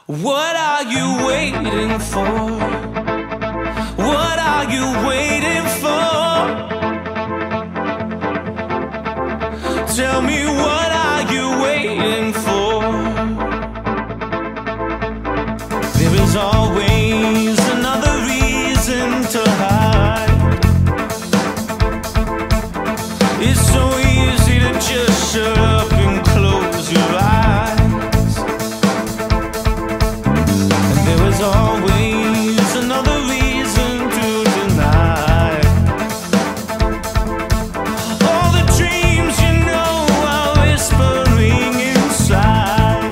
What are you waiting for? What are you waiting for? Tell me, what are you waiting for? There is always another reason to hide. It's so easy to just shut up and close your eyes. And there is always another reason to deny all the dreams you know are whispering inside.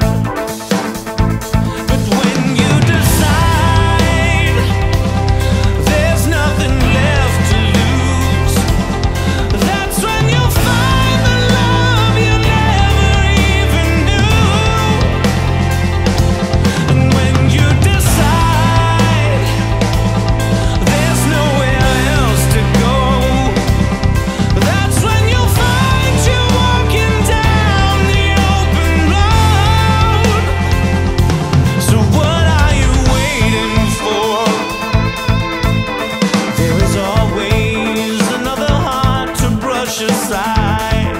But when you decide there's nothing left to lose, that's when you'll find the love you never even knew. And when you decide there's nowhere else to go, that's when you'll find you walking down the open road. So what are you waiting for? There is always another heart to brush aside.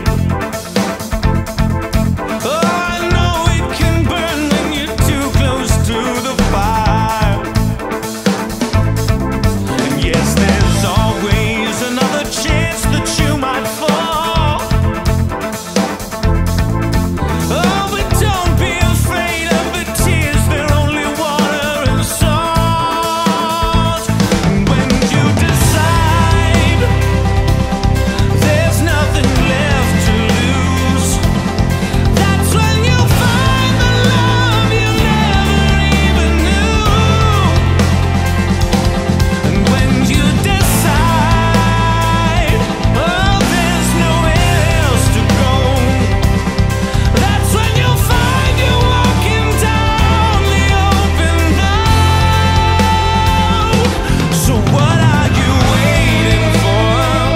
Oh, I know it can burn when you're too close to the fire. And yes, there's always another chance that you might fall. Oh, but don't be afraid of the tears, they're only water and salt. And when you decide there's nothing left to lose, that's when you'll find the love you never even knew. And when you decide, oh, there's nowhere else to go, that's when you'll find you walking down the open road. So what are you waiting for?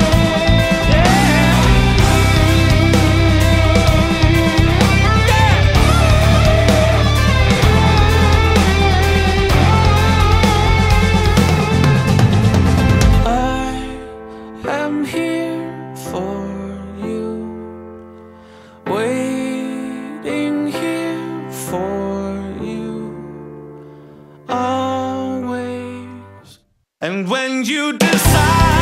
I am here for you, waiting here for you, always. And when you decide